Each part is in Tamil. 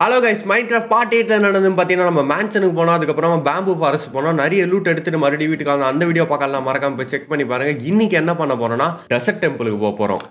ஹலோ கைஸ், மைன்கிராஃப்ட் பார்ட் 8ல நடந்ததுன்னு பார்த்தீங்கன்னா நம்ம மேன்ஷனுக்கு போனோம். அதுக்கப்புறம் பேம்பு ஃபாரஸ்ட் போனோம். நிறைய லூட் எடுத்துட்டு மறுபடியும் வீட்டுக்கு வந்தோம். அந்த வீடியோ பார்க்கலாம், மறக்காம போய் செக் பண்ணி பாருங்க. இன்னைக்கு என்ன பண்ண போறோம்னா டெசர்ட் டெம்பிளுக்கு போக போறோம்.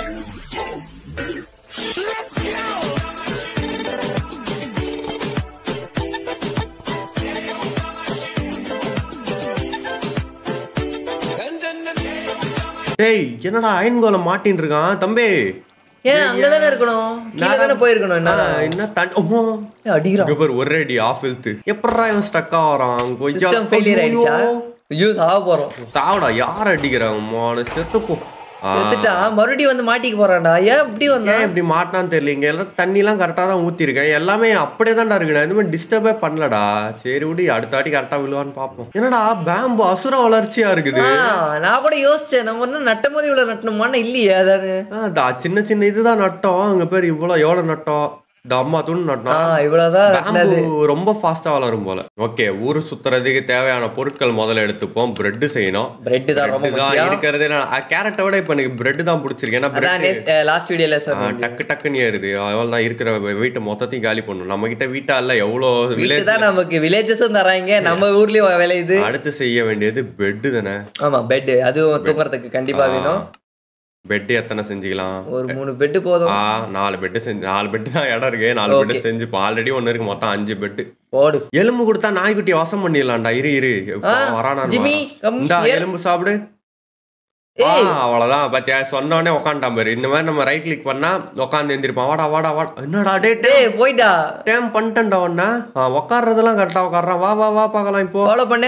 டேய், என்னடா அயன் கோலம் மாட்டின்னு இருக்கான் தம்பி? ஏன் அங்கதானே இருக்கணும், கீழ தானே போயிருக்கணும். என்ன தண்ணி அடிக்கிறான் பாரு, ஒரே அடி ஆஃப் ஹெல்த். எப்படா இவன் ஸ்டக் ஆவறான்? சிஸ்டம் ஃபெயிலியர் ஆயிடுச்சா? ஐயோ, சாவ போறோம். சாவடா, யார் அடிக்கிறான்? மோன செத்து போ. செத்துட்டா மறுபடியும் வந்து மாட்டிக்க போறான்டா. ஏன் இப்படி வந்தா? இப்படி மாட்டான்னு தெரியல. இங்க எல்லாம் தண்ணி எல்லாம் கரெக்டா தான் ஊத்திருக்கேன். எல்லாமே அப்படியே தான்டா இருக்குடா. எதுவுமே டிஸ்டர்பே பண்ணலடா. சரி விடு, அடுத்த வாட்டி கரெக்டா விழுவான்னு பாப்போம். என்னடா பேம்பு அசுர வளர்ச்சியா இருக்குது. நான் கூட யோசிச்சேன், நம்ம வந்து நட்டும் போது இவ்வளவு நட்டணுமான்னு. இல்லையே, அதானே சின்ன சின்ன இதுதான் நட்டோம். அங்க பேர் இவ்வளவு எவ்வளவு நட்டோம். இந்த அம்மா தூண் நட்டோம். ரொம்ப ஃபாஸ்டா வளரும் போல. ஓகே, ஊரு சுத்துறதுக்கு தேவையான பொருட்கள் முதல்ல எடுத்துப்போம். பிரெட் செய்யணும். பிரெட் தான் ரொம்ப முக்கியம். இருக்கிறது கேரட்டை விட இப்ப எனக்கு பிரெட் தான் பிடிச்சிருக்கு. ஏன்னா லாஸ்ட் வீடியோல டக்கு டக்குன்னு ஏறுது. அவள் தான் இருக்கிற வீட்டை மொத்தத்தையும் காலி பண்ணணும். நம்ம கிட்ட வீட்டா இல்ல, எவ்வளவு வில்லேஜ் தான் நமக்கு வில்லேஜஸும் தராங்க. நம்ம ஊர்லயும் விளையுது. அடுத்து செய்ய வேண்டியது பெட் தானே. ஆமா, பெட். அதுவும் தூங்குறதுக்கு கண்டிப்பா வேணும். பெட் எத்தனை செஞ்சுக்கலாம்? ஒரு 3 பெட் போதும். 4 பெட் செஞ்சு 4 பெட் தான் இடம் இருக்கு. 4 பெட் செஞ்சு ஆல்ரெடி ஒன்னு இருக்கு. மொத்தம் 5 பெட் போடு. எலும்பு கொடுத்தா நாய்க்குட்டி வாசம் பண்ணிடலாம்டா. இரு வரானா? எலும்பு சாப்பிடு. அவ்வளவுதான். பத்தியா, சொன்னோடனே உட்காந்துட்டான் பாரு. இந்த மாதிரி நம்ம ரைட் கிளிக் பண்ணா உட்காந்து எந்திரிப்பான். வாடா வாடா வாடா. என்னடா டே போயிட்டா டேம் பண்ணிட்டேன்டா. ஒன்னா உட்கார்றதெல்லாம் கரெக்டா உட்காடுறான். வா பார்க்கலாம். இப்போ ஃபாலோ பண்ணு.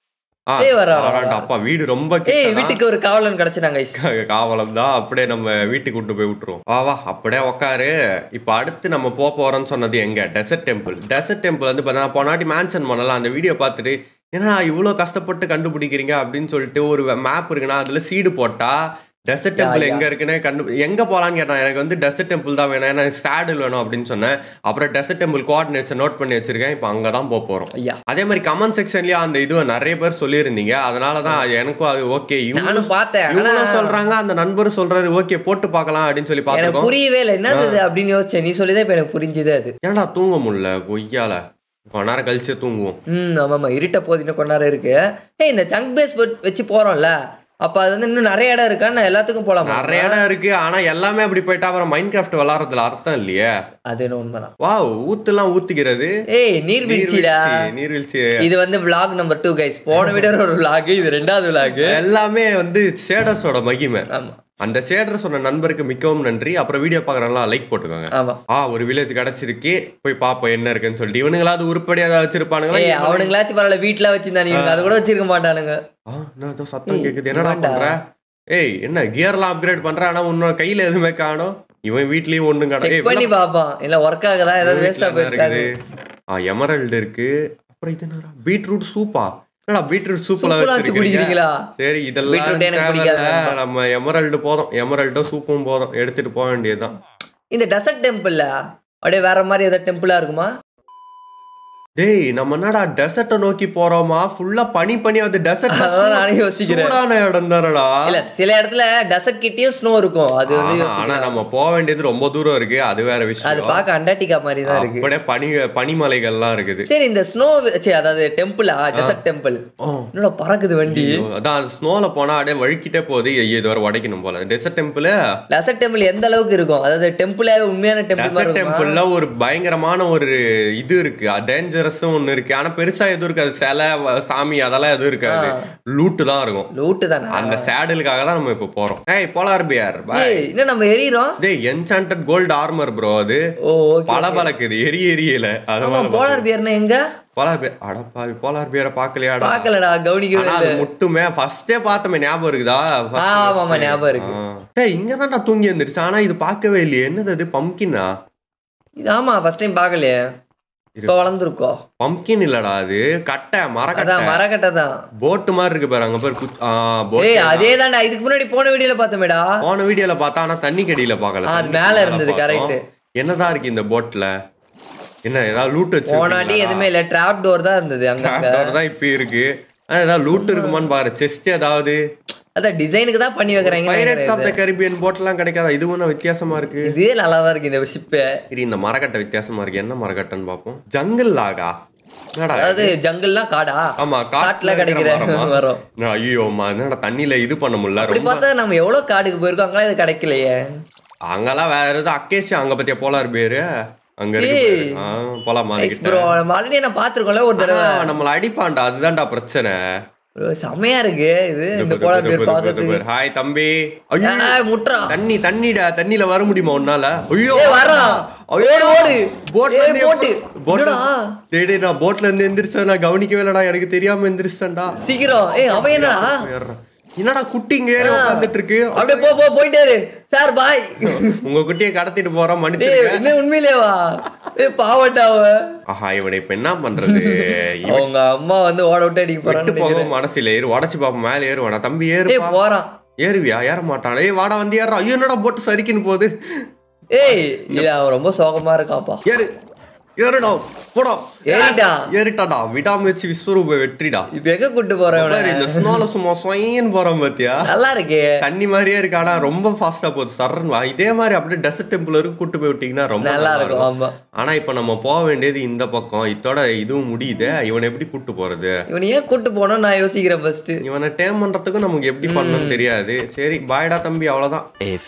அப்பா வீடு ரொம்ப வீட்டுக்கு ஒரு காவலன் கிடைச்சாங்க. காவலம் தான். அப்படியே நம்ம வீட்டுக்கு கூட்டு போய் விட்டுருவோம். வா அப்படியே உட்காரு. இப்ப அடுத்து நம்ம போறோம்னு சொன்னது எங்க? Dessert temple. டெசர்ட் டெம்பிள் வந்து போனாட்டி மேன்ஷன் பண்ணலாம். அந்த வீடியோ பார்த்துட்டு ஏன்னா இவ்வளவு கஷ்டப்பட்டு கண்டுபிடிக்கிறீங்க அப்படின்னு சொல்லிட்டு ஒரு மேப் இருக்குன்னா அதுல சீடு போட்டா டெசர்ட் டெம்பிள் எங்க இருக்குன்னு எங்க போலான்னு கேட்டான். எனக்கு வந்து டெசர்ட் டெம்பிள் தான் வேணும், ஏன்னா சேடில் வேணும் அப்படின்னு சொன்னேன். அப்புறம் டெசர்ட் டெம்பிள் கோஆர்டினேட்ஸ் நோட் பண்ணி வச்சிருக்கேன். இப்போ அங்கதான் போறோம். அதே மாதிரி கமெண்ட் செக்ஷன்லயே அந்த இது நிறைய பேர் சொல்லியிருந்தீங்க. அதனாலதான் எனக்கும் அது ஓகே. இவங்க சொல்றாங்க, அந்த நண்பர் சொல்றாரு ஓகே போட்டு பார்க்கலாம் அப்படின்னு சொல்லி பார்த்தோம். புரியவே இல்லை என்னது அப்படின்னு யோசிச்சேன். நீ சொல்லிதான் இப்ப எனக்கு புரிஞ்சுது. அது ஏன்டா தூங்க முடியல கொய்யால? கொஞ்ச நேரம் கழிச்சு தூங்குவோம். ஆமாமா, இருட்ட போது இன்னும் கொஞ்ச நேரம் இருக்கு. இந்த சங்க் பேஸ் வச்சு போறோம்ல, அப்ப அது வந்து இன்னும் நிறைய இடம் இருக்கா? எல்லாத்துக்கும் போலாம். நிறைய இடம் இருக்கு. ஆனா எல்லாமே அப்படி போயிட்டா அப்புறம் மைன்கிராஃப்ட் விளையாடுறதுல அர்த்தம் இல்லையே. அது உண்மைதான். வாவ், ஊத்துலாம் ஊத்திக்கிறது. நீர்வீழ்ச்சிடா. நீர்வீழ்ச்சி. இது வந்து vlog number 2 guys. போன வீடியோ ஒரு vlog, இது 2வது vlog. எல்லாமே வந்து ஷேடர்ஸோட மகிமை. ஆமா, அந்த ஷேடர் சொன்ன நண்பருக்கு மிகவும் நன்றி. அப்புறம் வீடியோ பாக்குறவங்களா லைக் போட்டுக்கோங்க. ஒரு வில்லேஜ் கிடைச்சிருக்கு, போய் பாப்போம் என்ன இருக்குன்னு சொல்லிட்டு. இவனுங்களாவது உருப்படியா ஏதாவது வச்சிருப்பானுங்களா? அவனுங்களாச்சும் பரவாயில்ல, வீட்டுல வச்சிருந்தானுங்க. அது கூட வச்சிருக்க மாட்டானுங்க. சத்தம் கேக்குது. என்னடா பண்ற? என்ன கியர்லாம் அப்கிரேட் பண்ற, ஆனா உன்னோட கையில எதுவுமே காணோம். இவன் வீட்லயும் ஒண்ணும் கிடையாது. பண்ணி பாப்பான், இல்ல ஒர்க் ஆகுதா, ஏதாவது வேஸ்டா போயிருக்காது. எமரல்டு இருக்கு. அப்புறம் இது என்னடா? பீட்ரூட் சூப்பா? பீட்ரூட் சூப்ல குடிக்கிறீங்களா? சரி, இதெல்லாம் நம்ம எமரல்டு போதும். எமரல்டும் சூப்பும் போதும், எடுத்துட்டு போக வேண்டியதுதான். இந்த டெசர்ட் டெம்பிள்ல அப்படியே வேற மாதிரி ஏதாவது டெம்பிளா இருக்குமா? டேய், நம்ம என்னடா டெசர்ட்டை நோக்கி போறோமா? ஃபுல்லா பனி வந்து டெசர்ட். நானே யோசிக்கிறேன், சூடான இடம் தானடா. இல்ல சில இடத்துல டெசர்ட் கிட்டயும் ஸ்னோ இருக்கும். அது வந்து ஆனா நம்ம போக வேண்டியது ரொம்ப தூரம் இருக்கு. அது வேற விஷயம். அது பார்க்க அண்டார்டிகா மாதிரி தான் இருக்கு. அப்படியே பனிமலைகள்லாம் இருக்குது. சரி, இந்த ஸ்னோ அதாவது டெம்பிள், டெசர்ட் டெம்பிள் என்னோட பறக்குது வண்டி. அதான் ஸ்னோல போனா அப்படியே வழுக்கிட்டே போகுது. இது வரை உடைக்கணும் போல. டெசர்ட் டெம்பிள் எந்த அளவுக்கு இருக்கும்? அதாவது டெம்பிளே உண்மையான டெம்பிள்ல ஒரு பயங்கரமான ஒரு இது இருக்கு. டேஞ்சர் ஒண்ணு இருக்கு. ஆனா பெருசா எதுவும் இருக்காது. சிலை, சாமி அதெல்லாம் எதுவும் இருக்காது. லூட்டு தான் இருக்கும். லூட்டு தானே. அந்த சேடலுக்காக தான் நம்ம இப்ப போறோம். போலார் பியர் என்ன நம்ம எரியறோம். டேய், என்சாண்டட் கோல்ட் ஆர்மர் ப்ரோ. அது பளபளக்குது, எரியல. அதனால போலார் பியர்னா எங்க? போலார் பியர் அடப்பாவி, போலார் பியரை பாக்கலையாடா? பாக்கலடா, கவனிக்கவே. அது முட்டுமே ஃபர்ஸ்டே பார்த்தமே, ஞாபகம் இருக்குதா? ஆமா, ஞாபகம் இருக்கு. டேய், இங்க தான்டா தூங்கி வந்துருச்சு. ஆனா இது பார்க்கவே இல்லையே. என்னது அது? பம்கினா? இது ஆமா, ஃபர்ஸ்ட் டைம் பார்க்கலையே. இப்ப வளர்ந்துருக்கோ. பம்கின் இல்லடா, அது கட்டை, மரக்கட்டை தான். போட் மாதிரி இருக்கு பாரு. அங்க பாரு. அதேதான்டா, இதுக்கு முன்னாடி போன வீடியோல பார்த்தோமேடா. போன வீடியோல பார்த்தா, ஆனா தண்ணி கடியில பார்க்கல. அது மேல இருந்தது. கரெக்ட். என்னதான் இருக்கு இந்த போட்ல? என்ன ஏதாவது லூட் வச்சு? போனாடி எதுவுமே இல்ல, டிராப் டோர் தான் இருந்தது. அங்க டிராப் டோர் தான் இப்ப இருக்கு. ஏதாவது லூட் இருக்குமான்னு பாரு. செஸ்ட் ஏதாவது அதான் டிசைனுக்கு தான் பண்ணி வைக்கிறாங்க. பைரேட்ஸ் ஆஃப் த கரிபியன் போட்லாம் கிடைக்காதா? இது ஒன்றும் வித்தியாசமா இருக்கு. இதே நல்லா தான் இருக்கு இந்த ஷிப்பு. இது இந்த மரக்கட்டை வித்தியாசமா இருக்கு. என்ன மரக்கட்டைன்னு பார்ப்போம். ஜங்கிள் லாகா. அதாவது ஜங்கிள்லாம் காடா? ஆமா, காட்டுல கிடைக்கிற மரம். ஐயோ என்னடா தண்ணியில இது பண்ண முடியல. அப்படி பார்த்தா நம்ம எவ்வளவு காடுக்கு போயிருக்கோம், அங்கெல்லாம் இது கிடைக்கலையே. அங்கெல்லாம் வேற ஏதோ அக்கேசியா, அங்க பத்தியா போலார் பேரு அங்க இருக்கு. போலாமா? ஆல்ரெடி நான் பாத்துருக்கோம்ல ஒரு தடவை. நம்மள அடிப்பான்டா, அதுதான்டா பிரச்சனை. செமையா இருக்கு இது. இந்த போலார் பேர் பாக்கிறதுக்கு. ஹாய் தம்பி. முட்றா தண்ணிடா. தண்ணில வர முடியுமா உன்னால? ஐயோ வர்றான். ஓடு ஓடு. போட்ல டேய் நான் போட்ல இருந்து எந்திரிச்சேன். நான் கவனிக்கவே இல்லடா, எனக்கு தெரியாம எந்திரிச்சேன்டா. சீக்கிரம். அவன் என்னடா குட்டி இங்க ஏறி உட்கார்ந்துட்டு இருக்கு. அப்படியே போயிட்டாரு சார். பாய். உங்க குட்டியை கடத்திட்டு போறோம். மன்னிச்சிடுங்க. உண்மையிலேவா? பாவட்டா அவன். ஆஹா, இவனை இப்ப என்ன பண்றது? அவங்க அம்மா வந்து ஓட விட்டு அடிக்க போறான்னு போக மனசுல ஏறு. உடச்சு பாப்போம். மேல ஏறுவானா தம்பி? ஏறு போறான். ஏறுவியா? ஏற மாட்டான். வாடா வந்து ஏறா. ஐயோ என்னடா போட்டு சரிக்குன்னு போகுது. அவன் ரொம்ப சோகமா இருக்கான்ப்பா. ஏறுடா போடா. ஏறிட்டாடா. விடாமுயற்சி விஸ்வரூப வெற்றிடா. இப்ப எங்க கூட்டு போறேன்? இந்த ஸ்னோல சும்மா சொயின்னு போறோம் பாத்தியா? நல்லா இருக்கு. தண்ணி மாதிரியே இருக்கு, ஆனா ரொம்ப ஃபாஸ்டா போகுது. சரண் இதே மாதிரி அப்படியே டெசர்ட் டெம்பிள் வரைக்கும் கூட்டு போய் விட்டீங்கன்னா ரொம்ப நல்லா இருக்கும். ஆனா இப்ப நம்ம போக வேண்டியது இந்த பக்கம். இதோட இதுவும் முடியுது. இவனை எப்படி கூட்டு போறது? இவனை ஏன் கூட்டு போனோம் நான் யோசிக்கிறேன் ஃபர்ஸ்ட். இவனை டேம் பண்றதுக்கு நமக்கு எப்படி பண்ணணும்னு தெரியாது. சரி பாய்டா தம்பி, அவ்வளவுதான்.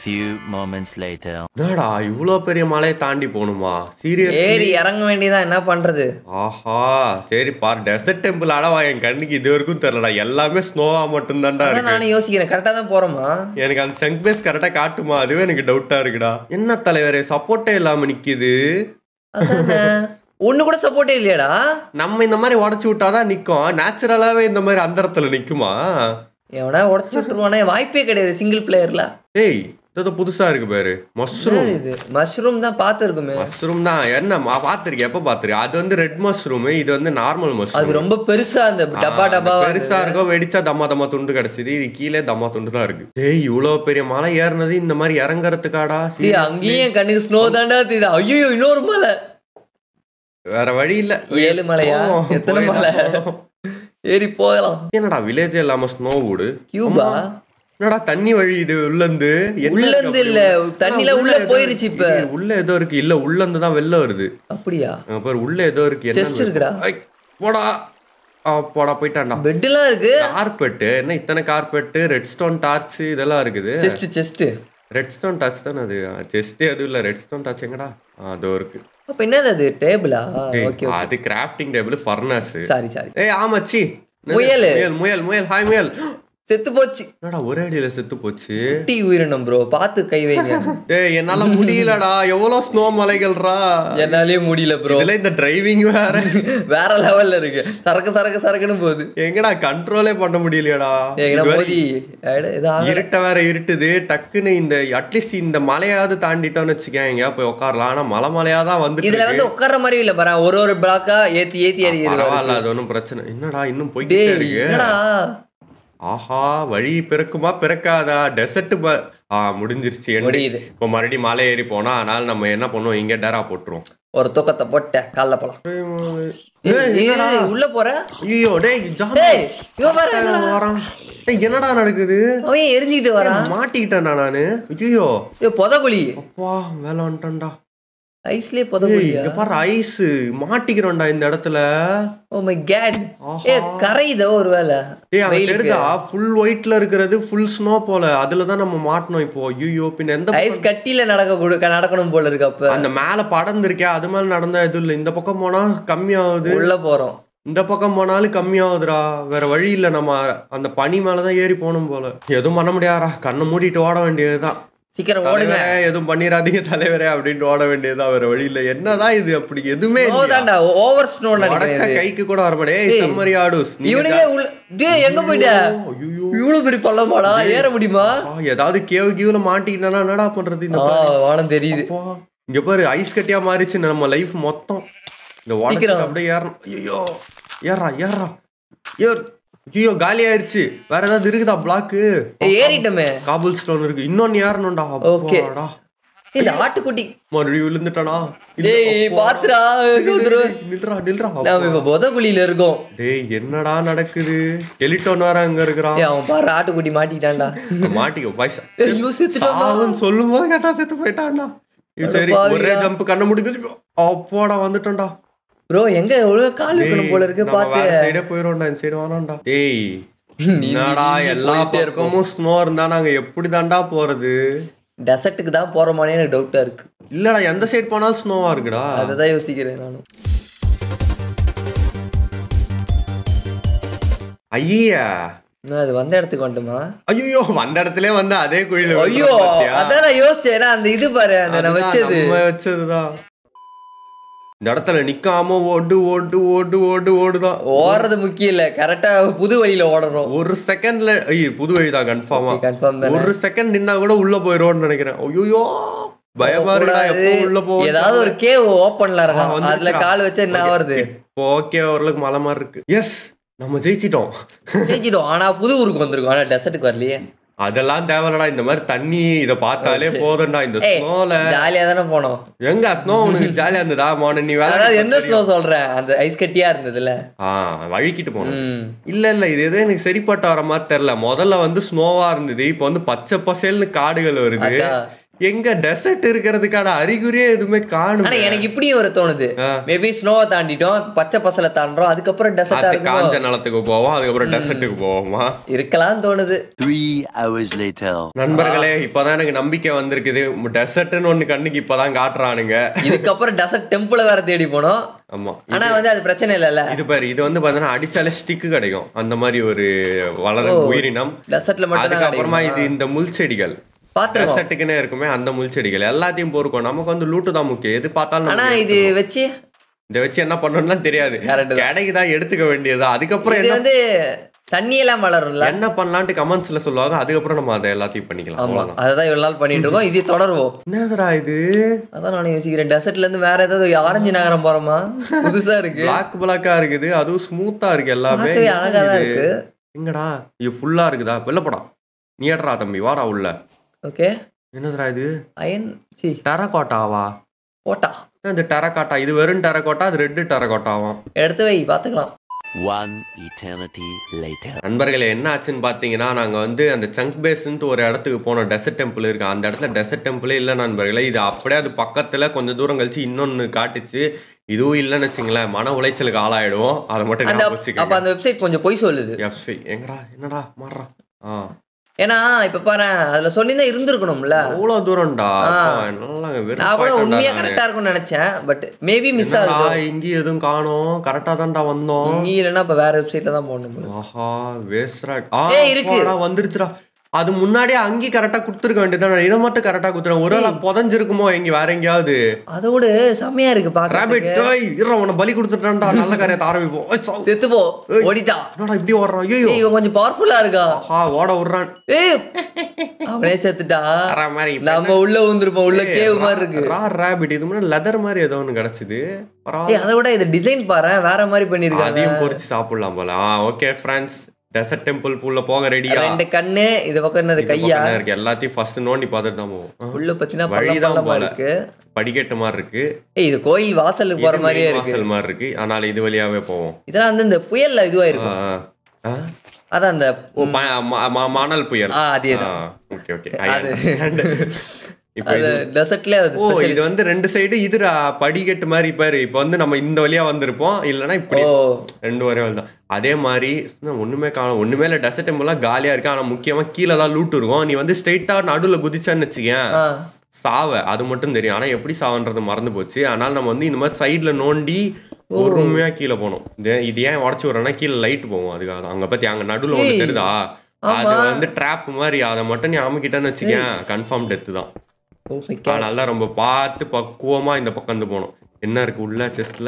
என்னடா இவ்வளவு பெரிய மலையை தாண்டி போகணுமா? சீரியஸ் ஏறி இறங்க வேண்டியதான், என்ன பண்றது? ஆஹா சரி பாரு. டெசர்ட் டெம்பிள் ஆடவா என் கண்ணுக்கு இது வரைக்கும் தெரியலடா. எல்லாமே ஸ்னோவா மட்டும் தான்டா இருக்கு. நானும் யோசிக்கிறேன், கரெக்டா தான் போறோமா? எனக்கு அந்த சங்க் பேஸ் கரெக்டா காட்டுமா? அதுவே எனக்கு டவுட்டா இருக்குடா. என்ன தலைவரே சப்போர்ட்டே இல்லாம நிக்குது. ஒண்ணு கூட சப்போர்ட்டே இல்லையாடா? நம்ம இந்த மாதிரி உடச்சு விட்டாதான் நிக்கும். நேச்சுரலாவே இந்த மாதிரி அந்த இடத்துல நிக்குமா? எவனா உடச்சு விட்டுருவானே, வாய்ப்பே கிடையாது சிங்கிள் பிளேயர்ல. ஏய் இது புதுசா இருக்கு பேரு. மஷ்ரூம். இது மஷ்ரூம் தான் பாத்துருக்குமே. மஷ்ரூம் தான். என்ன பாத்துருக்கேன்? எப்ப பாத்துருக்கேன்? அது வந்து ரெட் மஷ்ரூம், இது வந்து நார்மல் மஷ்ரூம். அது ரொம்ப பெருசா அந்த டப்பா பெருசா இருக்கும். வெடிச்சா தம்மா துண்டு கிடைச்சது. இது கீழே தம்மா துண்டு தான் இருக்கு. ஏய் இவ்வளவு பெரிய மலை ஏறினது இந்த மாதிரி இறங்கறதுக்காடா? அங்கேயும் கண்ணுக்கு ஸ்னோ தாண்டா தெரியுது. ஐயோ இன்னொரு மலை. வேற வழி இல்ல. 7 மலையா? எத்தனை மலை ஏறி போகலாம். என்னடா வில்லேஜ் இல்லாம ஸ்னோ வுடு கியூபா? என்னடா தண்ணி வழி இது உள்ளந்து இல்ல தண்ணில உள்ள போயிருச்சு. இப்ப உள்ள ஏதோ இருக்கு. இல்ல உள்ளந்து தான் வெளில வருது. அப்படியா? பாரு உள்ள ஏதோ இருக்கு. செஸ்ட் இருக்குடா. போடா போடா போயிட்டான்டா. பெட் எல்லாம் இருக்கு. கார்பெட் என்ன இத்தனை கார்பெட். ரெட் ஸ்டோன் டார்ச் இதெல்லாம் இருக்குது. செஸ்ட் ரெட் ஸ்டோன் டார்ச் தானே அது. செஸ்ட் எதுவும் இல்ல. ரெட் ஸ்டோன் டார்ச் எங்கடா? அதோ இருக்கு. அப்ப என்னது அது? டேபிளா? ஓகே அது கிராஃப்டிங் டேபிள். ஃபர்னஸ். சாரி ஏய் ஆமாச்சி. முயல் ஹாய் முயல் செத்து போச்சு. என்னடா ஒரே அடியில செத்து போச்சு? குட்டி உயிரினம் ப்ரோ, பாத்து கை வைங்க. டேய் என்னால முடியலடா. எவ்வளவு ஸ்னோ மலைகள்ரா. என்னாலயே முடியல ப்ரோ. இதுல இந்த டிரைவிங் வேற லெவல்ல இருக்கு. சரக்குன்னு போகுது. எங்கடா கண்ட்ரோலே பண்ண முடியலையடா. இருட்ட வேற இருட்டுது. டக்குன்னு இந்த அட்லீஸ்ட் இந்த மலையாவது தாண்டிட்டோம்னு வச்சுக்கேங்க போய் உட்காரலாம். ஆனா மலையாதான் வந்து இதுல வந்து உட்கார்ற மாதிரி இல்ல பாரு. ஒரு பிளாக்கா ஏத்தி பரவாயில்ல, அது ஒன்றும் பிரச்சனை. என்னடா இன்னும் போயிட்டே இருக்கு. ஆஹா வழி பிறக்குமா பிறக்காதா? டெசர்ட் முடிஞ்சிருச்சு. இப்போ மறுபடியும் மலை ஏறி போனா அதனால நம்ம என்ன பண்ணுவோம், இங்க டேரா போட்டுருவோம். ஒரு தூக்கத்தை போட்ட காலைல போலாம். உள்ள போற. ஐயோ டேய் என்னடா நடக்குது? அவன் எரிஞ்சுக்கிட்டு வரான். மாட்டிக்கிட்டேன்டா நானு. ஐயோ புதகுழி. அப்பா மேல வந்துட்டேன்டா. ஐஸ்லயே புதகுழி. இங்க பாரு ஐஸ் மாட்டிக்கிறோம்டா இந்த இடத்துல. Oh my God. கரையுதோ ஒருவேளை. அங்க தெரியுதா ஃபுல் ஒயிட்ல இருக்கிறது ஃபுல் ஸ்னோ போல. அதுல தான் நம்ம மாட்டணும் இப்போ. ஐயோ பின்ன எந்த ஐஸ் கட்டில நடக்கணும் போல இருக்கு. அப்ப அந்த மேல படர்ந்திருக்கே அது மேல நடந்தா எதுவும் இல்ல. இந்த பக்கம் போனா கம்மியாகுது. உள்ள போறோம். இந்த பக்கம் போனாலும் கம்மியாகுதுடா. வேற வழி இல்ல. நம்ம அந்த பனி மேலதான் ஏறி போகணும் போல. எதுவும் பண்ண முடியாதா. கண்ணை மூடிட்டு ஓட வேண்டியதுதான். சீக்கிரம் ஓடுங்க. எதுவும் பண்ணிராதீங்க தலைவரே அப்படின்ட்டு ஓட வேண்டியதா. வேற வழி இல்ல. என்னதான் இது அப்படி எதுவுமே இல்ல. ஓவர் ஸ்னோ நடக்க கைக்கு கூட வர மாட்டே. செம்மறி ஆடுஸ். எங்க போயிட்ட? இவ்வளவு பெரிய பள்ளமாடா ஏற முடியுமா? ஏதாவது கேவ்ல மாட்டிக்கிட்டா என்னடா பண்றது? இந்த வானம் தெரியுது. இங்க பாரு ஐஸ் கட்டியா மாறிச்சு நம்ம லைஃப் மொத்தம். இந்த வாட்டர் அப்படியே ஏறணும். ஐயோ ஏறா ஐயோ காலி ஆயிருச்சு. வேற ஏதாவது இருக்குதா பிளாக்கு? ஏறிட்டோமே. காபுல் ஸ்டோன் இருக்கு. இன்னொன்னு ஏறணும்டா. ஓகே இந்த ஆட்டுக்குட்டி மறுபடியும் விழுந்துட்டானா டேய் பாத்துடா நில்றா நில்றா நாம இப்ப புதகுழியில இருக்கோம். டேய் என்னடா நடக்குது ஸ்கெலிட்டன் வேற அங்க இருக்கிறான் அவன் பாரு ஆட்டுக்குட்டி மாட்டிக்கிட்டான்டா. மாட்டிக்கோ பைசா ஐயோ செத்துட்டான். அவன் சொல்லும் போது கேட்டா செத்து போயிட்டான்டா. சரி ஒரே ஜம்ப் கண்ண முடிக்குது அப்போடா வந்துட்டோம்டா. ப்ரோ எங்க எவ்வளவு கால் வைக்கணும் போல இருக்கு பாத்து. வேற சைடே போயிரோம்டா இந்த சைடு வானாம்டா. டேய் என்னடா எல்லா பக்கமும் ஸ்னோ இருந்தா நாங்க எப்படி தான்டா போறது? டெசர்ட்டுக்கு தான் போறோமானே எனக்கு டவுட்டா இருக்கு. இல்லடா எந்த சைடு போனாலும் ஸ்னோவா இருக்குடா. அததான் யோசிக்கிறேன் நானும். ஐயா அது வந்த இடத்துக்கு வந்துட்டுமா? ஐயோ வந்த இடத்துல வந்து அதே குழியில ஐயோ அதான் நான் யோசிச்சேன். அந்த இது பாரு அந்த நான் வச்சதுதான். இந்த இடத்துல நிக்காம ஓடு ஓடு ஓடு ஓடு ஓடுதான். ஓடுறது முக்கியம் இல்ல, கரெக்டா புது வழியில ஓடணும். ஒரு செகண்ட்ல புது வழிதான் கன்ஃபார்மா. கன்ஃபார்ம் தான். ஒரு செகண்ட் நின்னா கூட உள்ள போயிடுவோம்னு நினைக்கிறேன். ஐயோ பயமா இருக்கா எப்போ உள்ள போவோம். ஏதாவது ஒரு கேவ் ஓபன்ல இருக்கும் அதுல கால் வச்சா என்ன ஆவறது? ஓகே ஓரளவுக்கு மலை மாதிரி இருக்கு. எஸ் நம்ம ஜெயிச்சிட்டோம். ஆனா புது ஊருக்கு வந்திருக்கோம். ஆனா டெசர்ட்டுக்கு வரலையே. அதெல்லாம் தேவையில்லடா. இந்த மாதிரி தண்ணி இத பார்த்தாலே போதும்டா. இந்த ஸ்னோல ஜாலியா தானே போனோம். எங்க ஸ்னோ உனக்கு ஜாலியா இருந்ததா? நீ வேற எந்த ஸ்னோ சொல்றேன்? அந்த ஐஸ் கட்டியா இருந்ததுல வழுக்கிட்டு போனோம். இல்ல இது எதோ எனக்கு சரிப்பட்ட வர மாதிரி தெரியல. முதல்ல வந்து ஸ்னோவா இருந்தது, இப்ப வந்து பச்சை பசேல்னு காடுகள் வருது. எங்க டெசர்ட் இருக்கிறதுக்கான அறிகுறியே எதுவுமே காணும். ஆனா எனக்கு இப்படியும் ஒரு தோணுது, மேபி ஸ்னோவை தாண்டிட்டோம், பச்சை பசல தாண்டறோம், அதுக்கப்புறம் டெசர்ட்டா இருக்கும். காஞ்ச நிலத்துக்கு போவோம், அதுக்கப்புறம் டெசர்ட்டுக்கு போவோமா இருக்கலாம் தோணுது. 3 hours later. நண்பர்களே இப்பதான் எனக்கு நம்பிக்கை வந்திருக்குது. டெசர்ட்னு ஒண்ணு கண்ணுக்கு இப்பதான் காட்டுறானுங்க. இதுக்கப்புறம் டெசர்ட் டெம்பிள வேற தேடி போனோம். ஆமா ஆனா வந்து அது பிரச்சனை இல்லல்ல. இது பாரு, இது வந்து பாத்தீங்கன்னா அடிச்சாலே ஸ்டிக் கிடைக்கும். அந்த மாதிரி ஒரு வளர உயிரினம் டெசர்ட்ல மட்டும். அதுக்கப்புறமா இது இந்த முள் செடிகள் டெசர்ட்டுக்குன்னே இருக்குமே, அந்த முள் செடிகள் எல்லாத்தையும் பொறுக்கும். நமக்கு வந்து லூட்டு தான் முக்கியம். எது பார்த்தாலும். ஆனா இது வச்சு இதை வச்சு என்ன பண்ணணும்னா தெரியாது, கிடைக்குதான் எடுத்துக்க வேண்டியதா. அதுக்கப்புறம் இது வந்து தண்ணி எல்லாம் வளரும்ல, என்ன பண்ணலான்ட்டு கமெண்ட்ஸ்ல சொல்லுவாங்க. அதுக்கப்புறம் நம்ம அதை எல்லாத்தையும் பண்ணிக்கலாம். அதான் இவ்வளவு நாள் பண்ணிட்டு இருக்கோம். இது தொடருவோம். என்னதுடா இது? அதான் நான் யோசிக்கிறேன், டெசர்ட்ல இருந்து வேற ஏதாவது ஆரஞ்சு நகரம் போறோமா? புதுசா இருக்கு, பிளாக்கா இருக்குது, அதுவும் ஸ்மூத்தா இருக்கு எல்லாமே. அழகாதான் இருக்கு. எங்கடா இது ஃபுல்லா இருக்குதா? வெளில போடா, நீ ஏட்றா தம்பி, வாடா உள்ள. ஓகே என்னதுடா இது? அயன் டெரகோட்டாவா? கோட்டா. இந்த டெரகோட்டா இது வெறும் டெரகோட்டா, அது ரெட் டெரகோட்டாவாம். எடுத்து வை பாத்துக்கலாம். One eternity later. நண்பர்களே என்ன ஆச்சுன்னு பாத்தீங்கன்னா, நாங்க வந்து அந்த சங்க் பேஸ்ன்ட்டு ஒரு இடத்துக்கு போனோம். டெசர்ட் டெம்பிள் இருக்கு. அந்த இடத்துல டெசர்ட் டெம்பிளே இல்லை நண்பர்களே. இது அப்படியே அது பக்கத்துல கொஞ்சம் தூரம் கழிச்சு இன்னொன்னு காட்டுச்சு. இதுவும் இல்லைன்னு வச்சுங்களேன், மன உளைச்சலுக்கு ஆளாயிடுவோம். அதை மட்டும் ஞாபகம் வச்சுக்கோங்க. அப்ப அந்த வெப்சைட் கொஞ்சம் பொய் சொல்லுது. எஃப்ஐ எங்கடா என்னடா மாறா? ஏன்னா இப்ப பாரு, அதுல சொன்னீங்கன்னா இருந்திருக்கணும்ல. அவ்வளவு தூரம்டா. நான் கூட உண்மையா கரெக்டா இருக்கும்னு நினைச்சேன், பட் மேபி மிஸ் ஆகுது. இங்கேயும் எதுவும் காணோம். கரெக்டா தான்டா வந்தோம். இங்க இல்லைன்னா இப்ப வேற வெப்சைட்ல தான் போகணும். ஆஹா வேஸ்ட்ரா. இருக்கு வந்துருச்சுடா. அது முன்னாடியே அங்கி கரெக்டா குடுத்துருக்க வேண்டியதான். இதை மட்டும் கரெக்டா குடுத்துறேன். ஒரு வேளை புதஞ்சிருக்குமோ எங்க வேற எங்கேயாவது. அதோட செம்மையா இருக்கு பாக்க. உன பலி கொடுத்துட்டான்டா. நல்ல காரியத்தை ஆரம்பிப்போம். செத்து போ, ஓடிட்டா. என்னடா இப்படி ஓடுறான்? ஐயோ கொஞ்சம் பவர்ஃபுல்லா இருக்கா. ஓட விடுறான். அவனே செத்துட்டா. நம்ம உள்ள வந்துருப்போம். உள்ள கேவ் மாதிரி இருக்கு. ராபிட் இது முன்னாடி லெதர் மாதிரி ஏதோ ஒண்ணு கிடைச்சது. அதை விட இது டிசைன் பாரு, வேற மாதிரி பண்ணிருக்காங்க. அதையும் பொரிச்சு சாப்பிடலாம் போல. ஓகே ஃப்ரெண்ட்ஸ், டெசர்ட் டெம்பிள் உள்ள போக ரெடியா? ரெண்டு கண்ணு இது பக்கம் என்னது கையா இருக்கு. எல்லாத்தையும் ஃபர்ஸ்ட் நோண்டி பார்த்துட்டு தான் போவோம். உள்ள பத்தினா வழிதான் போல இருக்கு, படிக்கட்டு மாதிரி இருக்கு. இது கோயில் வாசலுக்கு போற மாதிரியே இருக்கு. வாசல் மாதிரி இருக்கு. அதனால இது வழியாவே போவோம். இதெல்லாம் வந்து இந்த புயல்ல இதுவா இருக்கும். அதான் அந்த மணல் புயல். அதேதான். Okay okay. இது வந்து ரெண்டு சைடு இது படிக்கட்டு மாதிரி பாரு. இப்ப வந்து நம்ம இந்த வழியா வந்திருப்போம், இல்லன்னா இப்படி ரெண்டு ஒரே தான். அதே மாதிரி ஒண்ணுமே காணும். ஒண்ணுமே இல்ல. டெசர்ட் டெம்பிள்லாம் காலியா இருக்கு. ஆனா முக்கியமா கீழே தான் லூட் இருக்கும். நீ வந்து ஸ்ட்ரெயிட்டா நடுவுல குதிச்சான்னு வச்சுக்கேன், சாவ. அது மட்டும் தெரியும். ஆனா எப்படி சாவன்றது மறந்து போச்சு. அதனால நம்ம வந்து இந்த மாதிரி சைட்ல நோண்டி பொறுமையா கீழே போனோம். இது ஏன் உடச்சு விடுறோம்னா, கீழே லைட் போவோம். அதுக்காக அங்க பத்தி அங்க நடுவுல ஒண்ணு தெரியுதா, அது வந்து ட்ராப் மாதிரி. அதை மட்டும் நீ அமுக்கிட்டேன்னு வச்சுக்கேன், கன்ஃபார்ம் டெத்து தான். அதனால ரொம்ப பார்த்து பக்குவமா இந்த பக்கம் வந்து போனோம். என்ன இருக்கு உள்ள செஸ்ட்ல?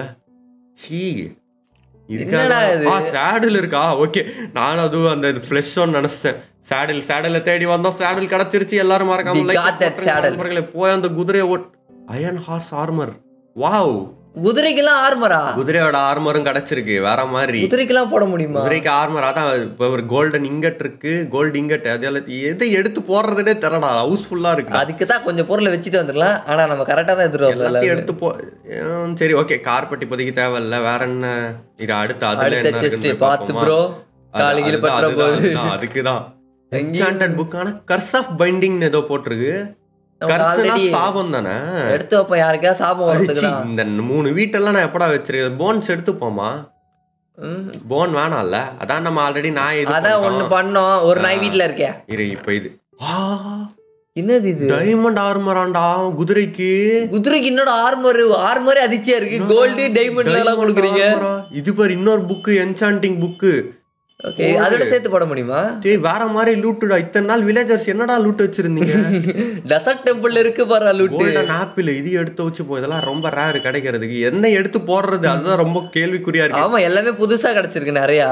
சேடில் இருக்கா? ஓகே, நானும் அதுவும் அந்த ஃபிளஷ் நினைச்சேன். சேடில் தேடி வந்தோம். சேடில் கிடைச்சிருச்சு. எல்லாரும் மறக்காம போய் அந்த குதிரையை அயர்ன் ஹார்ஸ் ஆர்மர். வாவ், குதிரைக்கெல்லாம் ஆர்மரா? குதிரையோட ஆர்மரும் கிடைச்சிருக்கு வேற மாதிரி. குதிரைக்கெல்லாம் போட முடியுமா? குதிரைக்கு ஆர்மர் அதான் இப்போ ஒரு கோல்டன் இங்கட் இருக்கு, கோல்டு இங்கட் அதெல்லாம் எதை எடுத்து போடுறதுனே தெரியடா. ஹவுஸ்ஃபுல்லா இருக்கு. அதுக்கு தான் கொஞ்சம் பொருளை வச்சுட்டு வந்துடலாம். ஆனா நம்ம கரெக்டா தான் எல்லாத்தையும் எடுத்து போ. சரி ஓகே, கார்பெட் இப்போதைக்கு தேவையில்ல. வேற என்ன இது அடுத்து? அதுல என்ன இருக்குன்னு பாத்து ப்ரோ, காலையில பற்ற போகுது. அதுக்குதான் என்சாண்டட் புக். ஆனா கர்ஸ் ஆஃப் பைண்டிங் ஏதோ போட்டிருக்கு. சாபம் தானே எடுத்து வைப்போம், யாருக்கா சாபம் வரதுக்கு. இந்த 3 வீட்டெல்லாம் நான் எப்படா வச்சிருக்கேன்? போன்ஸ் எடுத்துப்போமா? போன் வேணாம்ல, அதான் நம்ம ஆல்ரெடி நாய் அதான் ஒண்ணு பண்ணோம். ஒரு நாய் வீட்டுல இருக்கே இரு. இப்ப இது என்னது? இது டைமண்ட் ஆர்மராண்டா குதிரைக்கு. குதிரைக்கு என்னோட ஆர்மரே அதிர்ச்சியா இருக்கு. கோல்டு டைமண்ட்ல எல்லாம் கொடுக்குறீங்க. இது பாரு இன்னொரு புக்கு, என்சாண்டிங் புக்கு. ஓகே, அதோட சேர்த்து போட முடியுமா? டேய் வேற மாதிரி லூட்டுடா. இத்தனை நாள் வில்லேஜர்ஸ் என்னடா லூட் வச்சிருந்தீங்க? டெசர்ட் டெம்பிள்ல இருக்கு பாரு லூட். கோல்டன் ஆப்பிள் இது எடுத்து வச்சு போ. இதெல்லாம் ரொம்ப ரேர் கிடைக்கிறதுக்கு. என்ன எடுத்து போடுறது அதுதான் ரொம்ப கேள்விக்குறியா இருக்கு. ஆமா, எல்லாமே புதுசா கிடைச்சிருக்கு நிறைய.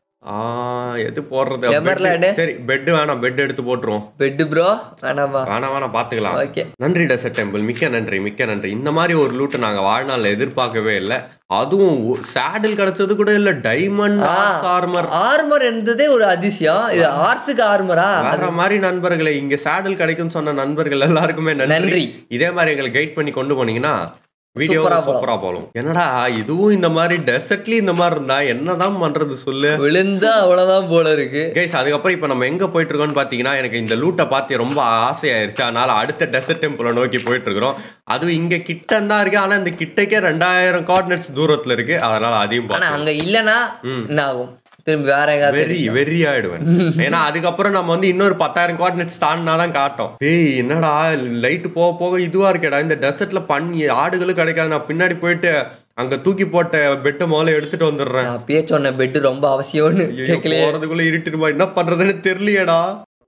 எது போடுறது? சரி பெட் வேணாம், பெட் எடுத்து போட்டுருவோம். பெட் ப்ரோ வேணாமா? வேணாம் பாத்துக்கலாம். ஓகே, நன்றி டெசர்ட் டெம்பிள், மிக்க நன்றி. இந்த மாதிரி ஒரு லூட் நாங்க வாழ்நாள்ல எதிர்பார்க்கவே இல்லை. அதுவும் சாடில் கிடைச்சது கூட இல்ல. டைமண்ட் ஆர்மர் இருந்ததே ஒரு அதிசயம். இது ஆர்ஸுக்கு ஆர்மரா? வேற மாதிரி நண்பர்களை இங்க சாடில் கிடைக்கும் சொன்ன நண்பர்கள் எல்லாருக்குமே நன்றி. இதே மாதிரி எங்களை கைட் பண்ணி கொண்டு போனீங்கன்னா வீடியோ சூப்பரா போலும். என்னடா இதுவும் இந்த மாதிரி டெசர்ட்லி இந்த மாதிரி இருந்தா என்னதான் பண்றது சொல்லு. விழுந்தா அவ்வளவுதான் போல இருக்கு கைஸ். அதுக்கப்புறம் இப்ப நம்ம எங்க போயிட்டு இருக்கோம்னு பாத்தீங்கன்னா, எனக்கு இந்த லூட்டை பார்த்து ரொம்ப ஆசையாயிருச்சு. அதனால அடுத்த டெசர்ட் டெம்பிளை நோக்கி போயிட்டு இருக்கிறோம். அதுவும் இங்க கிட்ட தான் இருக்கு. ஆனா இந்த கிட்டக்கே 2000 கோஆர்டினேட்ஸ் தூரத்துல இருக்கு. அதனால அதையும் அங்க இல்லன்னா என்ன ஆகும்? திரும்பி வேற வெறி ஆயிடுவேன். ஏன்னா அதுக்கப்புறம் நம்ம வந்து இன்னொரு 10,000 கோஆர்டினேட்ஸ் தாண்டினாதான் காட்டும். ஏய் என்னடா லைட் போக போக இதுவா இருக்கேடா. இந்த டெசர்ட்ல பண்ணி ஆடுகளும் கிடைக்காது. நான் பின்னாடி போயிட்டு அங்க தூக்கி போட்ட பெட்டை முதல்ல எடுத்துட்டு வந்துடுறேன். அப்பயே சொன்ன பெட் ரொம்ப அவசியம்னு. போறதுக்குள்ள இருட்டுமா, என்ன பண்றதுன்னு தெரியலையேடா.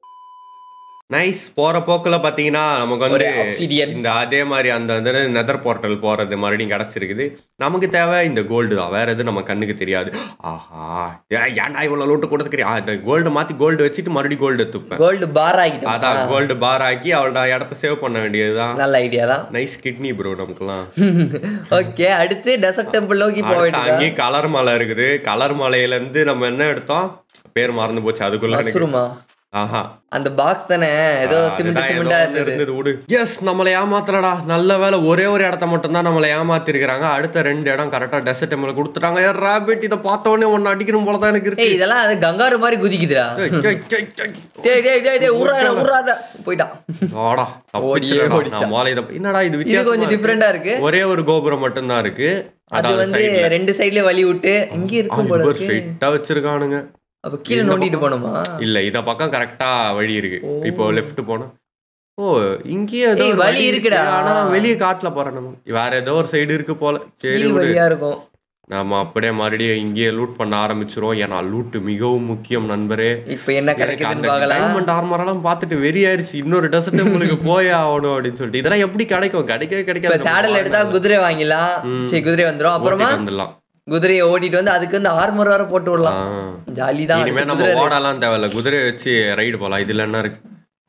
நைஸ். போற போக்குல பாத்தீங்கன்னா நமக்கு வந்து இந்த அதே மாதிரி அந்த நெதர் போர்ட்டல் போறது மறுபடியும் கிடைச்சிருக்குது. நமக்கு தேவை இந்த கோல்டு தான், வேற எதுவும் நம்ம கண்ணுக்கு தெரியாது. ஆஹா ஏன்டா இவ்வளவு லூட்டு கொடுத்துக்கிறியா? இந்த கோல்டு மாத்தி கோல்டு வச்சுட்டு மறுபடியும் கோல்டு எடுத்துப்பேன். கோல்டு பார் ஆகிட்டு, அதான் கோல்டு பார் ஆக்கி அவளோட இடத்த சேவ் பண்ண வேண்டியதுதான். நல்ல ஐடியா தான். நைஸ் கிட்னி ப்ரோ நமக்குலாம். ஓகே, அடுத்து டெசர்ட் டெம்பிள் நோக்கி போயிட்டு அங்கே கலர் மலை இருக்குது. கலர் மலையில இருந்து நம்ம என்ன எடுத்தோம்? பேர் மறந்து போச்சு. அதுக்குள்ள அந்த பாக்ஸ் தானே ஏதோ சிமெண்டா இருந்தது. விடு. எஸ், நம்மளை ஏமாத்தலடா. நல்ல வேலை ஒரே ஒரு இடத்த மட்டும் தான் நம்மளை ஏமாத்தி இருக்காங்க. அடுத்த 2 இடம் கரெக்டா டெசர்ட் டெம்பிள் கொடுத்துட்டாங்க. ராபிட் இத பார்த்த உடனே ஒன்னு அடிக்கணும் போல தான் எனக்கு இருக்கு. இதெல்லாம் அது கங்காரு மாதிரி குதிக்குதுடா. டேய் டேய் டேய் டேய் உர்றாடா போய்டா. வாடா தப்பிச்சடா. நான் மாலை என்னடா இது வித்தியாசமா கொஞ்சம் டிஃபரண்டா இருக்கு. ஒரே ஒரு கோபுரம் மட்டும் தான் இருக்கு. அது வந்து 2 சைடுல வழி விட்டு இங்க இருக்கும் போல இருக்கு. ஸ்ட்ரைட்டா வச்சிருக்கானுங்க. அப்ப கீழ நோண்டிட்டு போணுமா? இல்ல இத பக்கம் கரெக்ட்டா வழி இருக்கு. இப்போ லெஃப்ட் போனா இங்கேயே ஏதோ வழி இருக்குடா. ஆனா வெளிய காட்ல போறோம். வேற ஏதோ ஒரு சைடு இருக்கு போல. சரி வழியா இருக்கும். நாம அப்படியே மறுபடியும் இங்கேயே லூட் பண்ண ஆரம்பிச்சிரும். ஏன்னா லூட் மிகவும் முக்கியம் நண்பரே. இப்போ என்ன கிடைக்குதுன்னு பார்க்கலாம். டைமண்ட் ஆர்மரெல்லாம் பார்த்துட்டு வெறி ஆயிருச்சு. இன்னொரு டெசர்ட் உங்களுக்கு போயே ஆகணும் அப்படின்னு சொல்லிட்டு. இதெல்லாம் எப்படி கிடைக்கும்? கிடைக்காது. சாடல் எடுத்தா குதிரை வாங்கிடலாம். சரி குதிரை வந்துடும். அப்புறமா வந்துடலாம். குதிரையை ஓட்டிட்டு வந்து அதுக்கு வந்து ஆர்மர் வேற போட்டு விடலாம். ஜாலி தான். இனிமே நம்ம ஓடலாம் தேவையில்ல, குதிரையை வச்சு ரைடு போலாம். இதுல என்ன இருக்கு?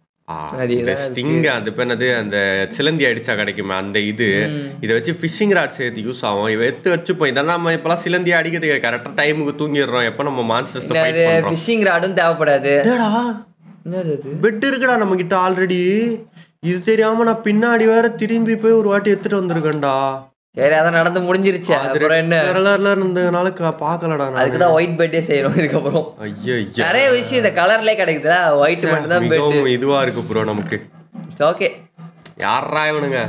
அது என்னது அந்த சிலந்தி அடிச்சா கிடைக்குமே அந்த இதை வச்சு ஃபிஷிங் ராட் சேர்த்து யூஸ் ஆகும். இவ எடுத்து வச்சுப்போம். இதெல்லாம் நம்ம இப்பெல்லாம் சிலந்தி அடிக்கிறது கரெக்டா டைமுக்கு தூங்கிடுறோம். எப்ப நம்ம மான்ஸ்டர்ஸ் ஃபிஷிங் ராடும் தேவைப்படாது. பெட் இருக்குடா நம்ம கிட்ட ஆல்ரெடி. இது தெரியாம நான் பின்னாடி வேற திரும்பி போய் ஒரு வாட்டி எடுத்துட்டு வந்திருக்கேன்டா. சரி அதான் நடந்து முடிஞ்சிருச்சு. அப்புறம் என்ன கலர்ல இருந்தனால பாக்கலடா. அதுக்கு தான் ஒயிட் பெட்டே செய்யறோம். இதுக்கப்புறம் நிறைய விஷயம் இந்த கலர்லயே கிடைக்குதா. ஒயிட் மட்டும் தான் பெட் இதுவா இருக்கு ப்ரோ நமக்கு. ஓகே, யாரா இவனுங்க?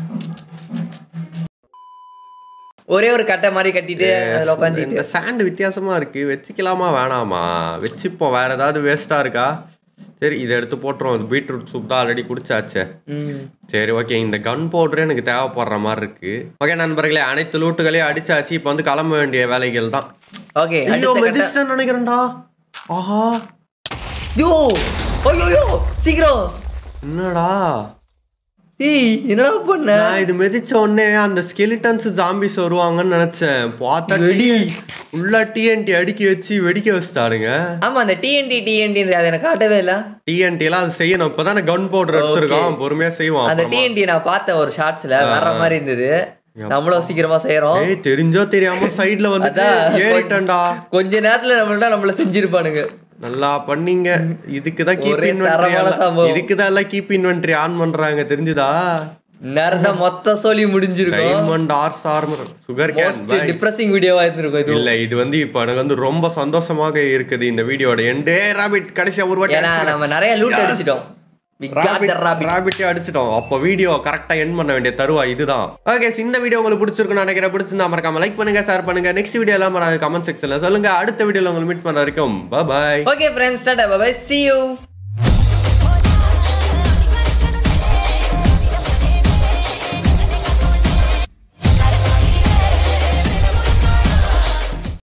ஒரே ஒரு கட்டை மாதிரி கட்டிட்டு அதுல உட்காந்துட்டு. இந்த சாண்ட் வித்தியாசமா இருக்கு. வச்சுக்கலாமா வேணாமா? வச்சுப்போம். வேற ஏதாவது வேஸ்டா இருக்கா? சரி இதை எடுத்து போட்டுருவோம். பீட்ரூட் சூப் தான் ஆல்ரெடி குடிச்சாச்சு. சரி ஓகே, இந்த கன் பவுடரே எனக்கு தேவைப்படுற மாதிரி இருக்கு. ஓகே நண்பர்களே, அனைத்து லூட்டுகளையும் அடிச்சாச்சு. இப்போ வந்து கிளம்ப வேண்டிய வேலைகள் தான். ஓகே, ஐயோ மெஜிஸ்டன் நினைக்கிறேன்டா. ஆஹா யோ ஐயோ சீக்கிரம். என்னடா என்னடா பண்ண? நான் இது மிதிச்ச உடனே அந்த ஸ்கெலிட்டன்ஸ் ஜாம்பிஸ் வருவாங்கன்னு நினைச்சேன். பார்த்தா உள்ள டிஎன்டி அடுக்கி வச்சு வெடிக்க வச்சுட்டானுங்க. ஆமா, அந்த டிஎன்டி அதை எனக்கு காட்டவே இல்ல. டிஎன்டி எல்லாம் அது செய்யணும். இப்பதானே கன் பவுடர் எடுத்துருக்கோம், பொறுமையா செய்வோம். அந்த டிஎன்டி நான் பார்த்த ஒரு ஷார்ட்ஸ்ல வர மாதிரி இருந்தது. நம்மளும் சீக்கிரமா செய்யறோம். ஏய் தெரிஞ்சோ தெரியாம சைடுல வந்து ஏறிட்டேன்டா. கொஞ்ச நேரத்துல நம்மள செஞ்சிருப்பானுங்க. நல்லா பண்ணீங்க. இதுக்குதான் கீப் இன்வென்டரி ஆன் பண்றாங்க தெரிஞ்சுதா? நேரத்தை மொத்த சொல்லி முடிஞ்சிருக்கும். Diamond horse armour sugar cane depressing வீடியோவா இருந்திருக்கும் இது. இல்ல இது வந்து இப்ப எனக்கு வந்து ரொம்ப சந்தோஷமாக இருக்குது இந்த வீடியோட எண்டே. ராபிட் கடைசியா ஒரு வாட்டி நம்ம நிறைய லூட் அடிச்சிட்டோம். ராபிட்டே அடிச்சிட்டோம். அப்ப வீடியோ கரெக்டா எண்ட் பண்ண வேண்டிய தருவா இதுதான். ஓகே இந்த வீடியோ உங்களுக்கு பிடிச்சிருக்குன்னு நினைக்கிறேன். பிடிச்சிருந்தா மறக்காம லைக் பண்ணுங்க, ஷேர் பண்ணுங்க. நெக்ஸ்ட் வீடியோ எல்லாம் கமெண்ட் செக்ஷன்ல சொல்லுங்க. அடுத்த வீடியோல உங்களுக்கு மீட் பண்ண வரைக்கும் bye bye. Okay friends, tata bye bye, see you.